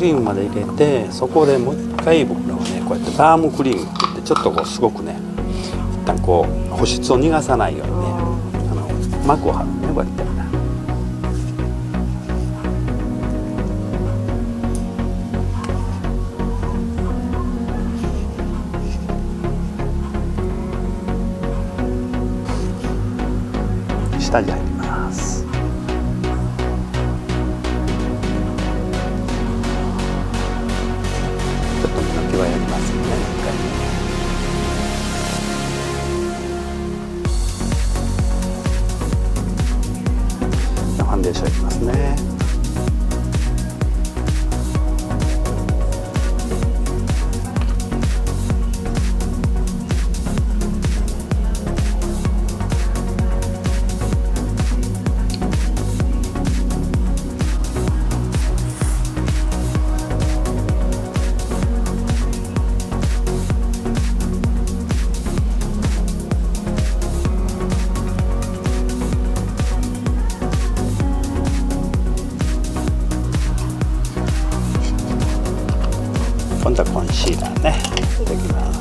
リームまで入れて、そこでもう一回僕らはねこうやってバームクリームって言って、ちょっとこうすごくね一旦こう保湿を逃がさないようにね膜を張るね、こうやって。下地入ります。ちょっと目の毛はやりますね、一回ね。ファンデーションいきますね。今度はコンシーラーねできます。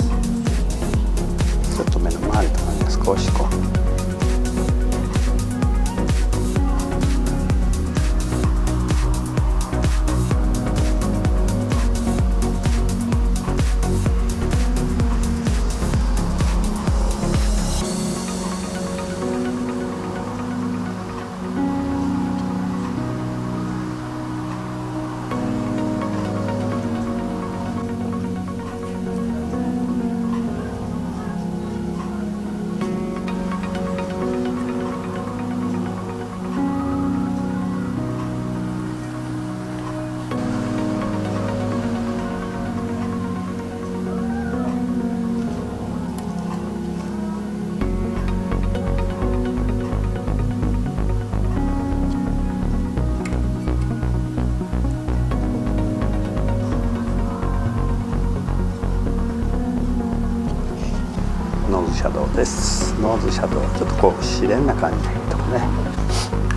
ちょっと目の周りとかね少しこうノーズシャドウです。ノーズシャドウはちょっとこう自然な感じとかね。